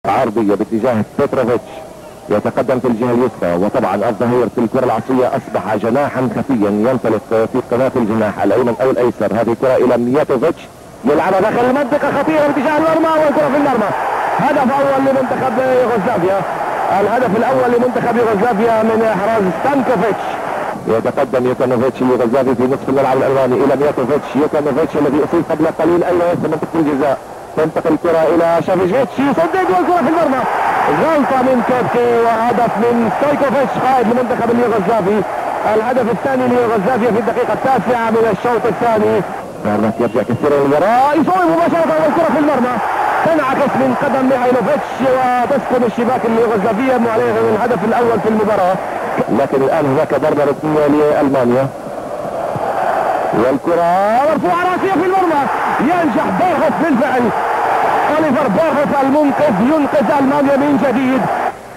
عرضية باتجاه بيتروفيتش، يتقدم في الجهة اليسرى، وطبعا الظهير في الكرة العصرية أصبح جناحا خفيا ينطلق في قناة الجناح الأيمن أو الأيسر. هذه كرة إلى مياتوفيتش، يلعبها داخل المنطقة، خطيرة باتجاه المرمى، والكرة في المرمى. هدف أول لمنتخب يوغوسلافيا، الهدف الأول لمنتخب يوغوسلافيا من إحراز ستانكوفيتش. يتقدم يوكانوفيتش اليوغوسلافي في نصف الملعب الألماني إلى مياتوفيتش. يوكانوفيتش الذي أصيب قبل قليل أيضا في منطقة الجزاء، تنتقل الكرة إلى شافيجيتش، يصدق والكرة في المرمى. غلطة من كوبكي وهدف من ستايكوفيتش قائد لمنتخب اليوغوسلافي. الهدف الثاني ليوغوسلافيا في الدقيقة 9 من الشوط الثاني. كارلوس يرجع كثيرا للوراء، يصوب مباشرة والكرة في المرمى، تنعكس من قدم ميهايلوفيتش وتسقط الشباك اليوغوسلافية عليه الهدف الأول في المباراة. لكن الآن هناك ضربة ركنية لألمانيا، والكرة مرفوعة راسية في المرمى. ينجح بيرهوف بالفعل، أوليفر بيرهوف المنقذ ينقذ ألمانيا من جديد.